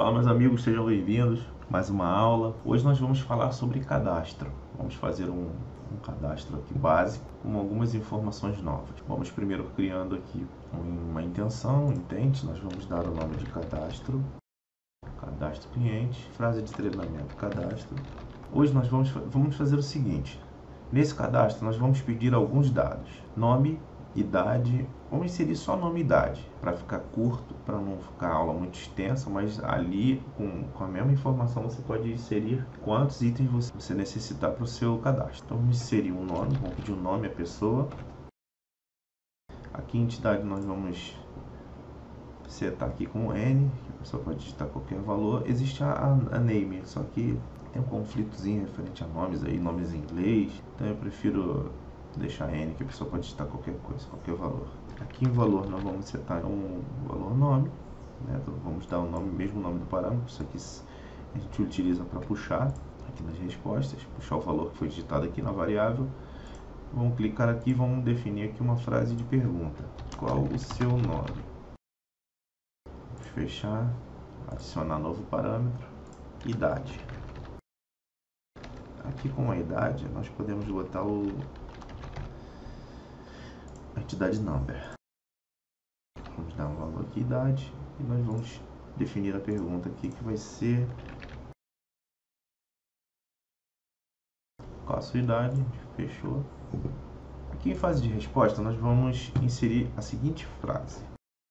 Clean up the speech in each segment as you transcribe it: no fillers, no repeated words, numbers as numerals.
Fala, meus amigos, sejam bem-vindos. Mais uma aula. Hoje nós vamos falar sobre cadastro. Vamos fazer um cadastro aqui básico com algumas informações novas. Vamos primeiro criando aqui uma intenção, intente. Nós vamos dar o nome de cadastro, cadastro cliente, frase de treinamento, cadastro. Hoje nós vamos fazer o seguinte. Nesse cadastro nós vamos pedir alguns dados. Nome, idade, vamos inserir só nome e idade, para ficar curto, para não ficar a aula muito extensa, mas ali com a mesma informação você pode inserir quantos itens você necessitar para o seu cadastro. Então vamos inserir um nome, vamos pedir um nome à pessoa. Aqui em entidade nós vamos setar aqui com N, que a pessoa pode digitar qualquer valor. Existe a name, só que tem um conflitozinho referente a nomes aí, nomes em inglês, então eu prefiro deixar N, que a pessoa pode digitar qualquer coisa, qualquer valor. Aqui em valor nós vamos setar um valor nome, né? Então, vamos dar o nome, mesmo nome do parâmetro. Isso aqui a gente utiliza para puxar aqui nas respostas, puxar o valor que foi digitado aqui na variável. Vamos clicar aqui e vamos definir aqui uma frase de pergunta. Qual o seu nome? Vamos fechar, adicionar novo parâmetro, idade. Aqui com a idade nós podemos botar a entidade number. Vamos dar um valor aqui, idade, e nós vamos definir a pergunta aqui, que vai ser qual a sua idade. Fechou. Aqui em fase de resposta nós vamos inserir a seguinte frase.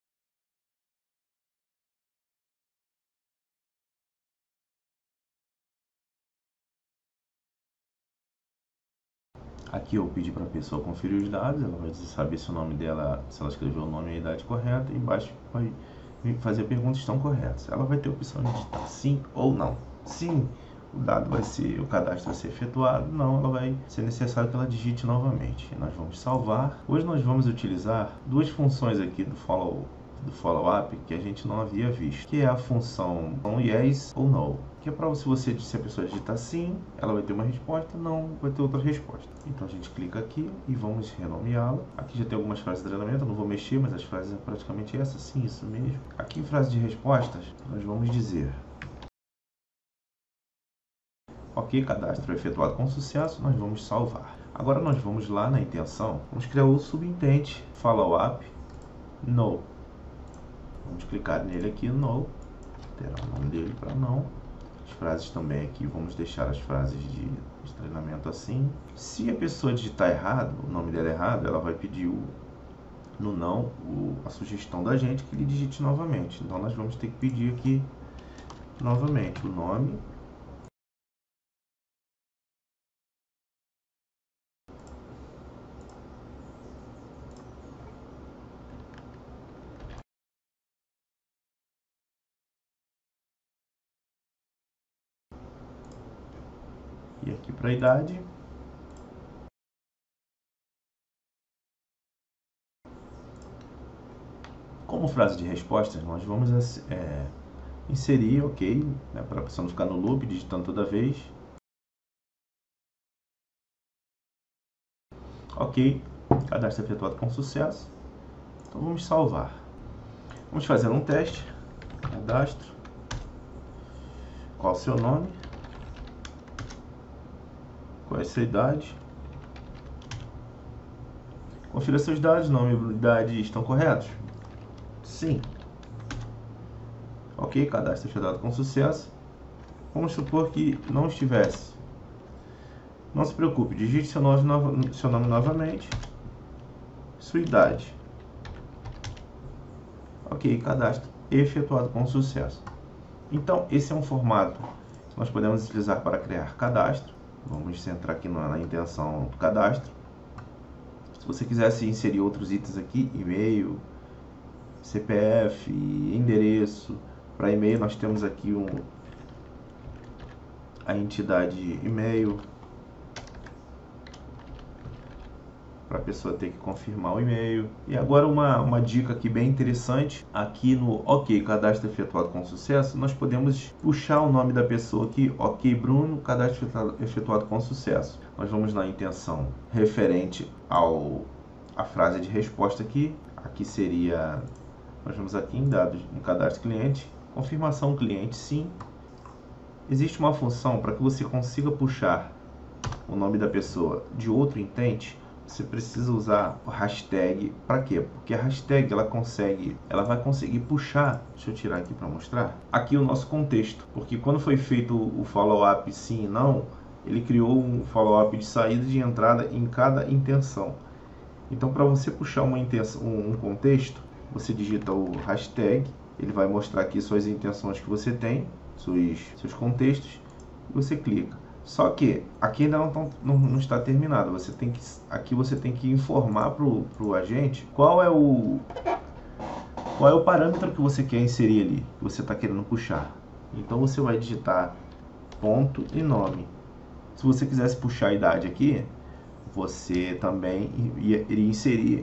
Aqui eu pedi para a pessoa conferir os dados, ela vai saber se o nome dela, se ela escreveu o nome e a idade correta, e embaixo vai fazer perguntas se estão corretas. Ela vai ter a opção de digitar sim ou não. Sim, o cadastro vai ser efetuado. Não, ela vai ser necessário que ela digite novamente. Nós vamos salvar. Hoje nós vamos utilizar duas funções aqui do follow-up que a gente não havia visto, que é a função yes ou no, que é para se a pessoa digitar sim, ela vai ter uma resposta, não, vai ter outra resposta. Então a gente clica aqui e vamos renomeá-la. Aqui já tem algumas frases de treinamento, eu não vou mexer, mas as frases é praticamente essa, sim, isso mesmo. Aqui em frase de respostas, nós vamos dizer: ok, cadastro efetuado com sucesso, nós vamos salvar. Agora nós vamos lá na intenção, vamos criar o subintente follow-up no. Vamos clicar nele aqui, no, terá o nome dele para não. As frases também aqui, vamos deixar as frases de treinamento assim. Se a pessoa digitar errado, o nome dela errado, ela vai pedir no não a sugestão da gente que ele digite novamente. Então nós vamos ter que pedir aqui novamente o nome. E aqui para a idade. Como frase de respostas, nós vamos inserir ok, né, para a pessoa não ficar no loop, digitando toda vez. Ok, cadastro efetuado com sucesso. Então vamos salvar. Vamos fazer um teste. Cadastro. Qual o seu nome? Qual é a sua idade? Confira seus dados, nome e idade estão corretos? Sim. Ok, cadastro efetuado com sucesso. Vamos supor que não estivesse. Não se preocupe, digite seu nome novamente. Sua idade. Ok, cadastro efetuado com sucesso. Então, esse é um formato que nós podemos utilizar para criar cadastro. Vamos centrar aqui na intenção do cadastro. Se você quisesse inserir outros itens aqui, e-mail, CPF, endereço. Para e-mail nós temos aqui a entidade e-mail, para a pessoa ter que confirmar o e-mail. E agora uma dica aqui bem interessante, aqui no OK, cadastro efetuado com sucesso, nós podemos puxar o nome da pessoa aqui, OK Bruno, cadastro efetuado com sucesso. Nós vamos na intenção referente a frase de resposta aqui seria, nós vamos aqui em dados, no cadastro cliente, Confirmação cliente, sim. Existe uma função para que você consiga puxar o nome da pessoa de outro intente. Você precisa usar o hashtag. Para quê? Porque a hashtag ela vai conseguir puxar. Deixa eu tirar aqui para mostrar. Aqui o nosso contexto, porque quando foi feito o follow-up sim e não, ele criou um follow-up de saída e de entrada em cada intenção. Então, para você puxar um contexto, você digita o hashtag. Ele vai mostrar aqui suas intenções que você tem, seus contextos, e você clica. Só que aqui ainda não está terminado. Aqui você tem que informar para o agente qual é o parâmetro que você quer inserir ali, que você está querendo puxar. Então você vai digitar ponto e nome. Se você quisesse puxar a idade aqui, você também iria inserir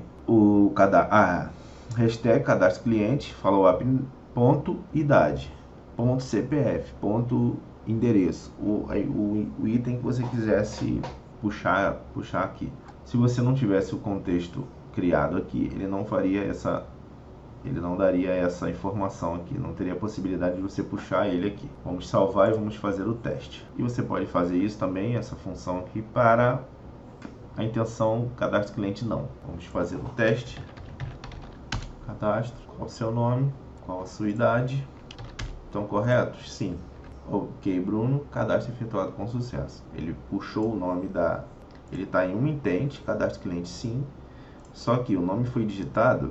hashtag cadastro cliente, follow-up, ponto idade, ponto CPF, ponto endereço, o item que você quisesse puxar aqui. Se você não tivesse o contexto criado aqui, ele não daria essa informação aqui, não teria a possibilidade de você puxar ele aqui. Vamos salvar e vamos fazer o teste. E você pode fazer isso também, essa função aqui, para a intenção cadastro cliente não. Vamos fazer o teste. Cadastro, qual o seu nome, qual a sua idade. Estão corretos? Sim. Ok, Bruno, cadastro efetuado com sucesso. Ele puxou o nome ele está em um intente, cadastro cliente sim, só que o nome foi digitado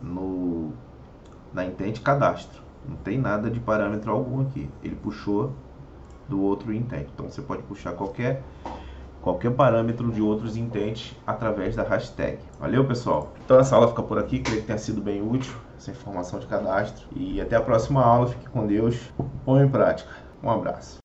na intente cadastro. Não tem nada de parâmetro algum aqui. Ele puxou do outro intente. Então você pode puxar qualquer parâmetro de outros intentes através da hashtag. Valeu, pessoal? Então essa aula fica por aqui, creio que tenha sido bem útil, essa informação de cadastro. E até a próxima aula, fique com Deus, põe em prática. Um abraço.